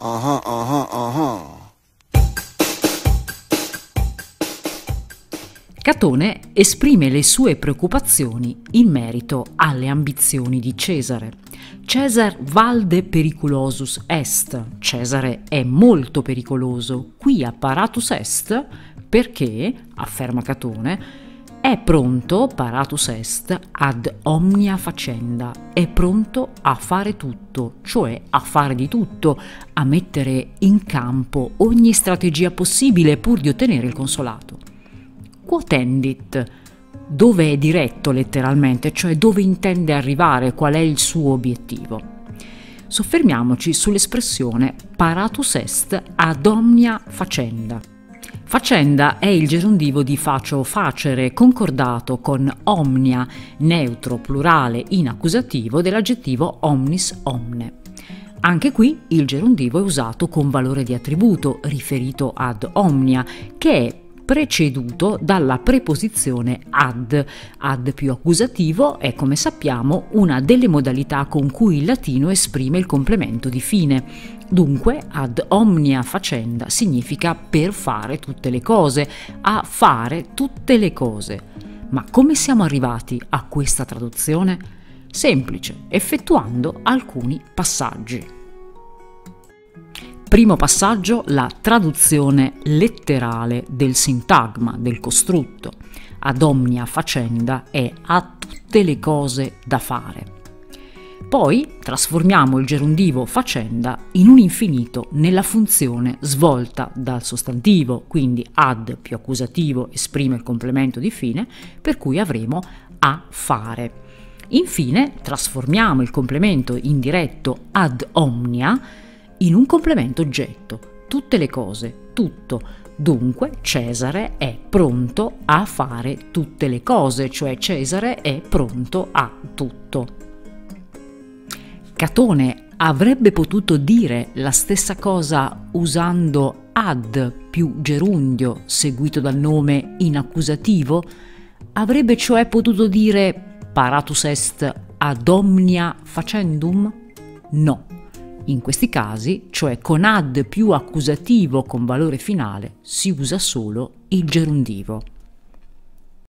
Catone esprime le sue preoccupazioni in merito alle ambizioni di Cesare. Caesar valde periculosus est, Cesare è molto pericoloso, qui apparatus est, perché, afferma Catone, è pronto, paratus est, ad omnia facenda, è pronto a fare tutto, cioè a fare di tutto, a mettere in campo ogni strategia possibile pur di ottenere il consolato. Quotendit, dove è diretto letteralmente, cioè dove intende arrivare, qual è il suo obiettivo. Soffermiamoci sull'espressione paratus est ad omnia facenda. Facenda è il gerundivo di facio o facere, concordato con omnia, neutro plurale in accusativo dell'aggettivo omnis omne. Anche qui il gerundivo è usato con valore di attributo, riferito ad omnia, che è preceduto dalla preposizione ad. Ad più accusativo è, come sappiamo, una delle modalità con cui il latino esprime il complemento di fine. Dunque, ad omnia facenda significa per fare tutte le cose, a fare tutte le cose. Ma come siamo arrivati a questa traduzione? Semplice, effettuando alcuni passaggi. Primo passaggio, la traduzione letterale del sintagma, del costrutto. Ad omnia facenda è a tutte le cose da fare. Poi trasformiamo il gerundivo facenda in un infinito nella funzione svolta dal sostantivo, quindi ad più accusativo esprime il complemento di fine, per cui avremo a fare. Infine trasformiamo il complemento indiretto ad omnia in un complemento oggetto, tutte le cose, tutto. Dunque Cesare è pronto a fare tutte le cose, cioè Cesare è pronto a tutto. Catone avrebbe potuto dire la stessa cosa usando ad più gerundio seguito dal nome in accusativo? Avrebbe cioè potuto dire paratus est ad omnia facendum? No. In questi casi, cioè con ad più accusativo con valore finale, si usa solo il gerundivo.